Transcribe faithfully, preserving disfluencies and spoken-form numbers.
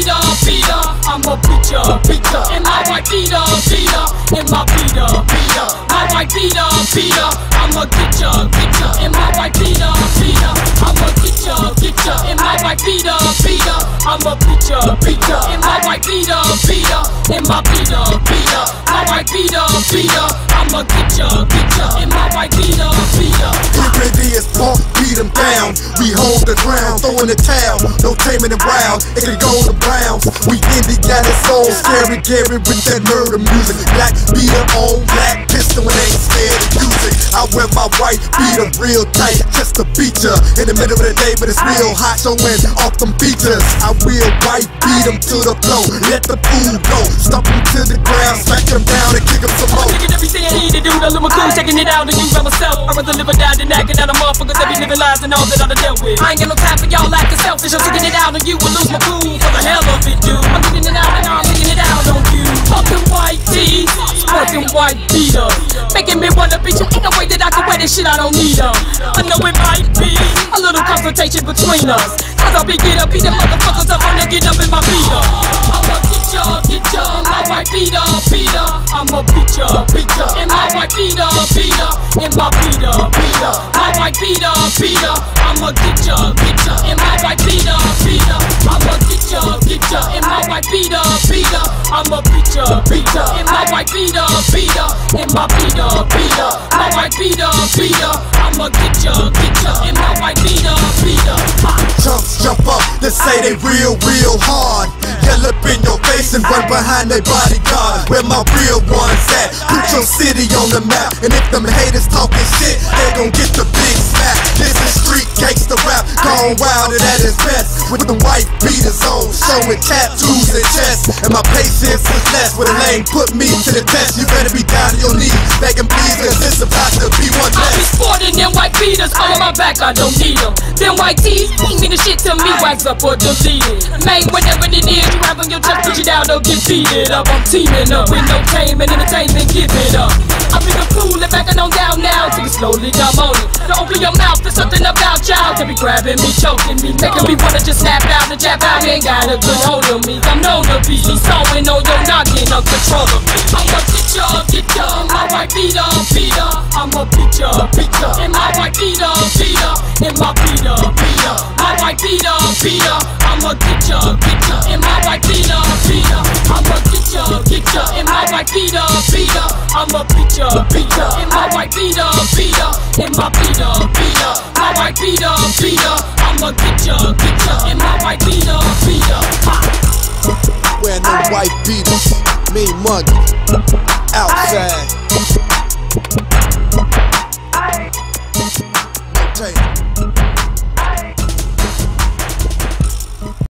beater, beater, I'm a beater, beater. And my white beater, beater, and my beater, beater. My white beater, beater, I'm a get ya, get ya. And my white beater, beater, I'm a get ya, get ya. And my white beater, beater, I'm a beater, beater. And my white beater, beater, and my beater, beater. My white beater, beater, I'm a get ya, get ya. And my white beater, beater. Here it is, punk, beat them down. We hold the ground, throwing the towel. No taming and wild, it can go to Browns. We indie got it soul, scary Gary with that murder music. Black beater on black pistol and ain't scared to use it. I wear my white beater real tight, just to beat ya. In the middle of the day, but it's real hot, showing off them features. I will white beat them to the floor, let the fool go. Stomp them to the ground, smack them down and kick them some more. I'm taking everything I need to do, the little cool, taking it out and you by myself. I'd rather live or die than acting out of motherfuckers that be living lives and all that I done dealt with. I ain't got no time for y'all acting selfish. I'm taking it out on you and lose my cool for the hell of it, dude. I'm taking it out and I'm taking it out on you. Fucking white tee, fucking white beater, making me wanna beat you. Ain't no way that I can wear this shit, I don't need them. I know it might be a little confrontation between us, cause I'll be get up, beat them motherfuckers up when they get up in my beater. I'ma get ya, get ya, my white beater, beater. I'ma beat ya, beat ya, and my white beater, beater, and my beater, beater. My white beater, beater. I'ma get ya, get ya, and my white beater, beater. I'ma get ya, get ya, and my white beater, beater. I'ma beat ya, beat ya, and my white beater, beater, and my beater, beater. My white beater, beater. I'ma get ya, get ya, and my white beater, beater. Chumps jump up, they say they real, real hard. Yell up in your face and run behind they bodyguards. Where my real ones at? Put your city on the map. And if them haters talking shit, they gon' get the big smack. This is street gangsta rap, gone wild and at its best. With the white beaters on, showing tattoos and chests. And my patience is less, when a lane put me to the test. You better be down on your knees, begging please, cause it's about to be one I be less. sporting them white beaters all on my back, I don't need them. Them white tees ain't mean the shit to me, wax up or delete it. Man, whatever it is you have on your chest, push it down, don't get beaten up. I'm teaming up with no tame and entertainment, give it up. I bring a cool and backing on down now, take it slowly, I'm on it. Don't open your mouth, there's something about y'all to be grabbing me, choking me, making me wanna just snap out and jab out. Ain't got a good hold of me, I'm known to be sewing on your knocking up control of me. I'ma get ya, get ya, my white beater, beater. I'ma beat ya, beat ya, and my white beater, beater, and my beater, beater. My white beater, beater. I'ma get ya, get ya, and my white beater, beater. I'ma get ya, get ya, and my white beater, beater. I'ma beat ya, beat ya, and my white beater, beater, and my beater, beater. My white beater, beater. I'ma get ya, get ya, and my white beater, beater. Wear no white beaters, mean money, outside.